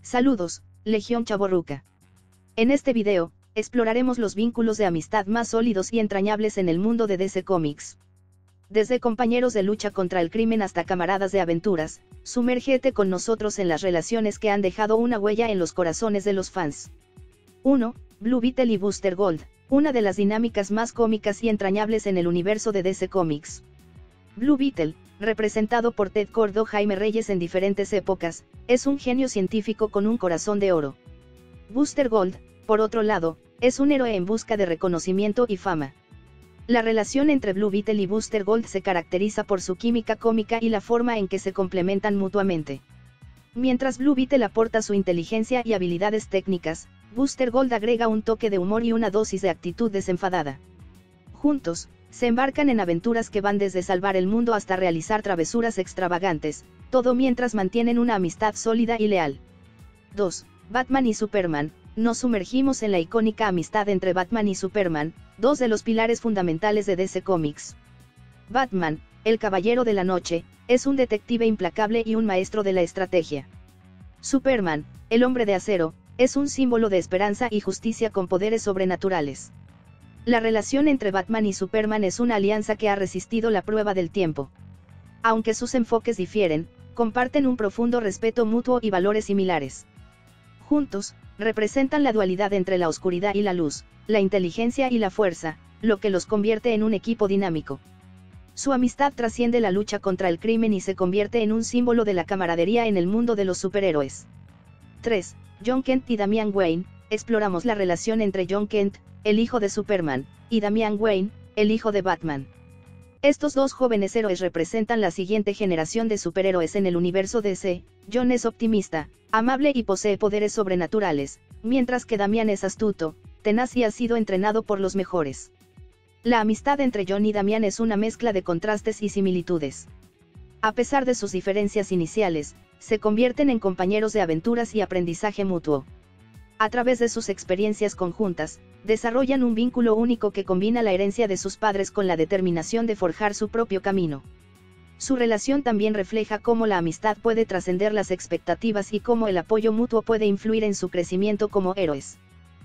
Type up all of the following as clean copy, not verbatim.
Saludos, Legión Chavorruca. En este video, exploraremos los vínculos de amistad más sólidos y entrañables en el mundo de DC Comics. Desde compañeros de lucha contra el crimen hasta camaradas de aventuras, sumérgete con nosotros en las relaciones que han dejado una huella en los corazones de los fans. 1. Blue Beetle y Booster Gold, una de las dinámicas más cómicas y entrañables en el universo de DC Comics. Blue Beetle, representado por Ted Kord o Jaime Reyes en diferentes épocas, es un genio científico con un corazón de oro. Booster Gold, por otro lado, es un héroe en busca de reconocimiento y fama. La relación entre Blue Beetle y Booster Gold se caracteriza por su química cómica y la forma en que se complementan mutuamente. Mientras Blue Beetle aporta su inteligencia y habilidades técnicas, Booster Gold agrega un toque de humor y una dosis de actitud desenfadada. Juntos, se embarcan en aventuras que van desde salvar el mundo hasta realizar travesuras extravagantes, todo mientras mantienen una amistad sólida y leal. 2. Batman y Superman. Nos sumergimos en la icónica amistad entre Batman y Superman, dos de los pilares fundamentales de DC Comics. Batman, el Caballero de la Noche, es un detective implacable y un maestro de la estrategia. Superman, el Hombre de Acero, es un símbolo de esperanza y justicia con poderes sobrenaturales. La relación entre Batman y Superman es una alianza que ha resistido la prueba del tiempo. Aunque sus enfoques difieren, comparten un profundo respeto mutuo y valores similares. Juntos, representan la dualidad entre la oscuridad y la luz, la inteligencia y la fuerza, lo que los convierte en un equipo dinámico. Su amistad trasciende la lucha contra el crimen y se convierte en un símbolo de la camaradería en el mundo de los superhéroes. 3. Jon Kent y Damian Wayne. Exploramos la relación entre Jon Kent, el hijo de Superman, y Damian Wayne, el hijo de Batman. Estos dos jóvenes héroes representan la siguiente generación de superhéroes en el universo DC. Jon es optimista, amable y posee poderes sobrenaturales, mientras que Damian es astuto, tenaz y ha sido entrenado por los mejores. La amistad entre Jon y Damian es una mezcla de contrastes y similitudes. A pesar de sus diferencias iniciales, se convierten en compañeros de aventuras y aprendizaje mutuo. A través de sus experiencias conjuntas, desarrollan un vínculo único que combina la herencia de sus padres con la determinación de forjar su propio camino. Su relación también refleja cómo la amistad puede trascender las expectativas y cómo el apoyo mutuo puede influir en su crecimiento como héroes.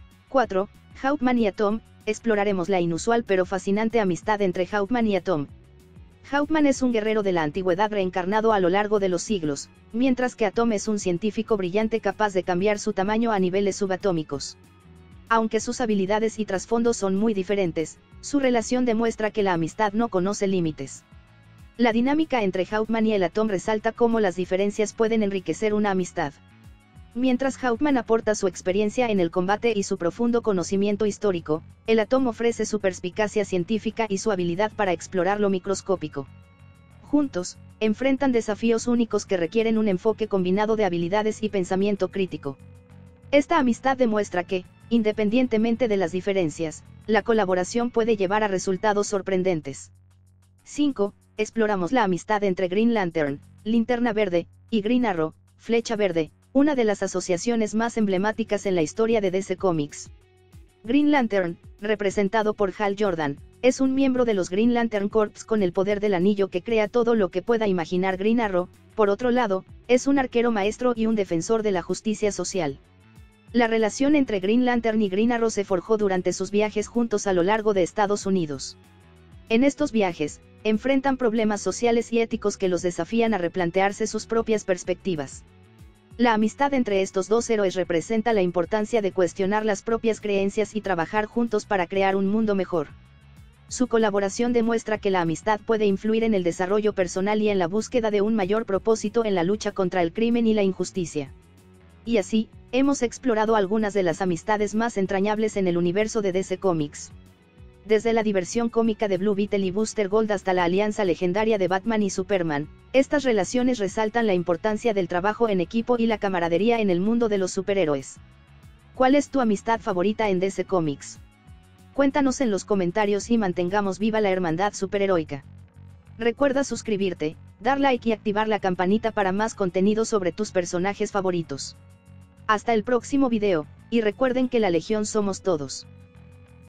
4. Hawkman y Atom. Exploraremos la inusual pero fascinante amistad entre Hawkman y Atom. Hawkman es un guerrero de la antigüedad reencarnado a lo largo de los siglos, mientras que Atom es un científico brillante capaz de cambiar su tamaño a niveles subatómicos. Aunque sus habilidades y trasfondos son muy diferentes, su relación demuestra que la amistad no conoce límites. La dinámica entre Hawkman y el Atom resalta cómo las diferencias pueden enriquecer una amistad. Mientras Hawkman aporta su experiencia en el combate y su profundo conocimiento histórico, el Atom ofrece su perspicacia científica y su habilidad para explorar lo microscópico. Juntos, enfrentan desafíos únicos que requieren un enfoque combinado de habilidades y pensamiento crítico. Esta amistad demuestra que, independientemente de las diferencias, la colaboración puede llevar a resultados sorprendentes. 5. Exploramos la amistad entre Green Lantern, Linterna Verde, y Green Arrow, Flecha Verde, una de las asociaciones más emblemáticas en la historia de DC Comics. Green Lantern, representado por Hal Jordan, es un miembro de los Green Lantern Corps con el poder del anillo que crea todo lo que pueda imaginar Green Arrow. Por otro lado, es un arquero maestro y un defensor de la justicia social. La relación entre Green Lantern y Green Arrow se forjó durante sus viajes juntos a lo largo de Estados Unidos. En estos viajes, enfrentan problemas sociales y éticos que los desafían a replantearse sus propias perspectivas. La amistad entre estos dos héroes representa la importancia de cuestionar las propias creencias y trabajar juntos para crear un mundo mejor. Su colaboración demuestra que la amistad puede influir en el desarrollo personal y en la búsqueda de un mayor propósito en la lucha contra el crimen y la injusticia. Y así, hemos explorado algunas de las amistades más entrañables en el universo de DC Comics. Desde la diversión cómica de Blue Beetle y Booster Gold hasta la alianza legendaria de Batman y Superman, estas relaciones resaltan la importancia del trabajo en equipo y la camaradería en el mundo de los superhéroes. ¿Cuál es tu amistad favorita en DC Comics? Cuéntanos en los comentarios y mantengamos viva la hermandad superheroica. Recuerda suscribirte, dar like y activar la campanita para más contenido sobre tus personajes favoritos. Hasta el próximo video, y recuerden que la Legión somos todos.